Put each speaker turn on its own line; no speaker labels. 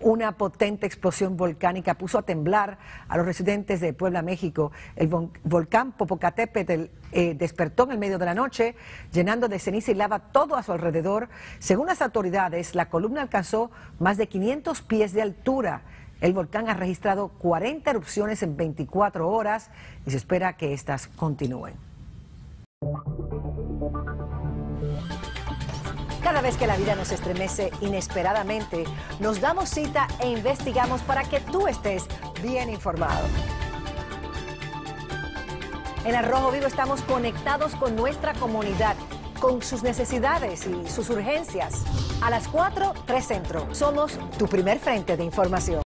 Una potente explosión volcánica puso a temblar a los residentes de Puebla, México. El volcán Popocatépetl despertó en el medio de la noche, llenando de ceniza y lava todo a su alrededor. Según las autoridades, la columna alcanzó más de 500 pies de altura. El volcán ha registrado 40 erupciones en 24 horas y se espera que estas continúen. Cada vez que la vida nos estremece inesperadamente, nos damos cita e investigamos para que tú estés bien informado. En Al Rojo Vivo estamos conectados con nuestra comunidad, con sus necesidades y sus urgencias. A las 4, 3 Centro. Somos tu primer frente de información.